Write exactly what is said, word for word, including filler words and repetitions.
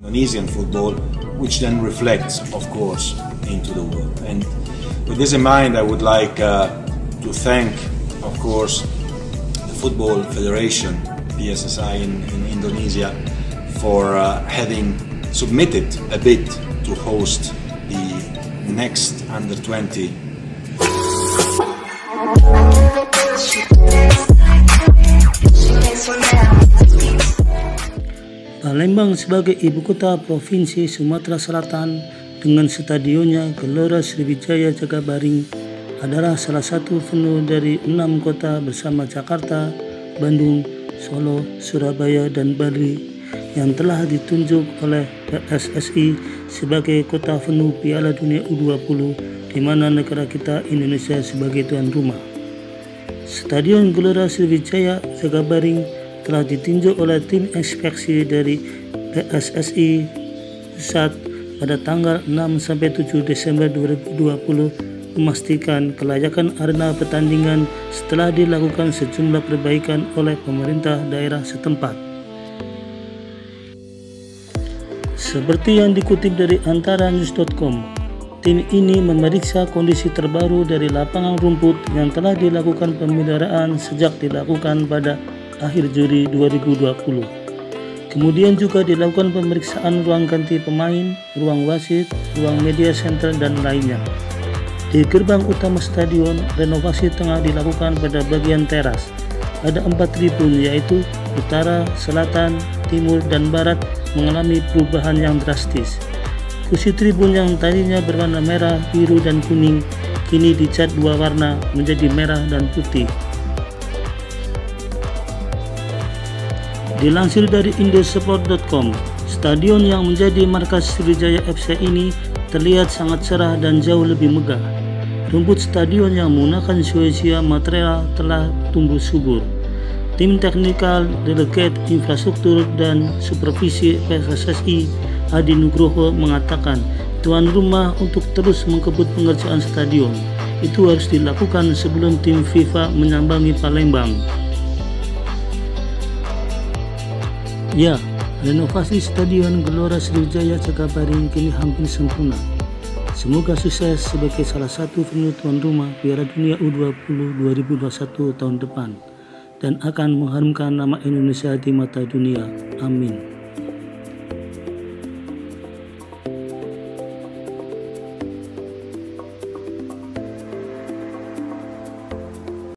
Indonesian football, which then reflects, of course, into the world. And with this in mind, I would like uh, to thank, of course, the Football Federation, P S S I in, in Indonesia, for uh, having submitted a bid to host the next under twenty. Palembang sebagai ibu kota Provinsi Sumatera Selatan dengan stadionnya Gelora Sriwijaya Jakabaring adalah salah satu venue dari enam kota bersama Jakarta, Bandung, Solo, Surabaya, dan Bali yang telah ditunjuk oleh P S S I sebagai kota venue Piala Dunia U dua puluh, di mana negara kita Indonesia sebagai tuan rumah. Stadion Gelora Sriwijaya Jakabaring telah ditinjau oleh tim inspeksi dari P S S I pusat pada tanggal enam sampai tujuh Desember dua ribu dua puluh, memastikan kelayakan arena pertandingan setelah dilakukan sejumlah perbaikan oleh pemerintah daerah setempat. Seperti yang dikutip dari antara news dot com, tim ini memeriksa kondisi terbaru dari lapangan rumput yang telah dilakukan pemeliharaan sejak dilakukan pada akhir Juli dua ribu dua puluh. Kemudian juga dilakukan pemeriksaan ruang ganti pemain, ruang wasit, ruang media center, dan lainnya. Di gerbang utama stadion, renovasi tengah dilakukan pada bagian teras. Ada empat tribun, yaitu utara, selatan, timur, dan barat mengalami perubahan yang drastis. Kursi tribun yang tadinya berwarna merah, biru, dan kuning kini dicat dua warna menjadi merah dan putih. Dilansir dari indosport dot com, stadion yang menjadi markas Sriwijaya F C ini terlihat sangat cerah dan jauh lebih megah. Rumput stadion yang menggunakan Sriwijaya material telah tumbuh subur. Tim teknikal, delegate infrastruktur, dan supervisi P S S I Adi Nugroho mengatakan tuan rumah untuk terus mengkebut pengerjaan stadion itu harus dilakukan sebelum tim FIFA menyambangi Palembang. Ya, renovasi Stadion Gelora Sriwijaya Jakabaring kini hampir sempurna. Semoga sukses sebagai salah satu venue tuan rumah Piala Dunia U dua puluh dua ribu dua puluh satu tahun depan dan akan mengharumkan nama Indonesia di mata dunia. Amin.